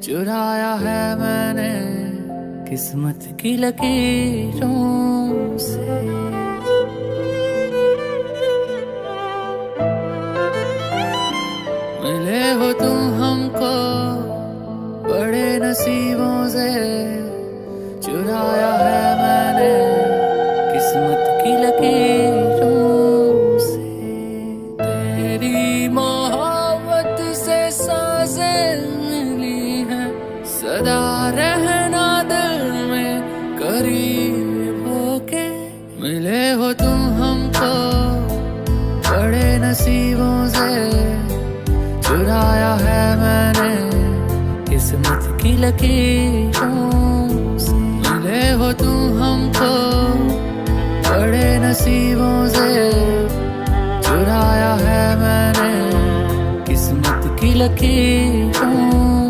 चुराया है मैंने किस्मत की लकीरों से। मिले हो तुम हमको बड़े नसीबों से, चुराया है मैंने किस्मत की लकीरों से। तेरी मोहब्बत से सांसें मिली हैं, सदा रहना दिल में करीब होके। मिले हो तुम हमको बड़े नसीबों से, चुराया है मैंने किस्मत की लकीरों से। मिले हो तुम हमको बड़े नसीबों से, चुराया है मैंने किस्मत की लकीरों